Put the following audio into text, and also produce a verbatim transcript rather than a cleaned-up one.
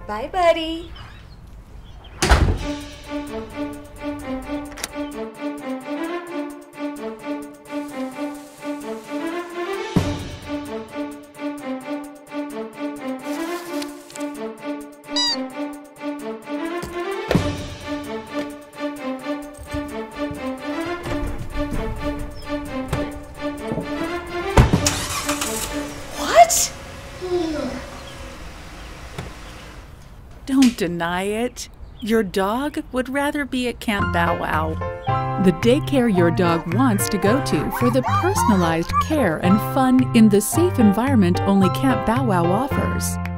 Bye, buddy. What? Don't deny it. Your dog would rather be at Camp Bow Wow, the daycare your dog wants to go to for the personalized care and fun in the safe environment only Camp Bow Wow offers.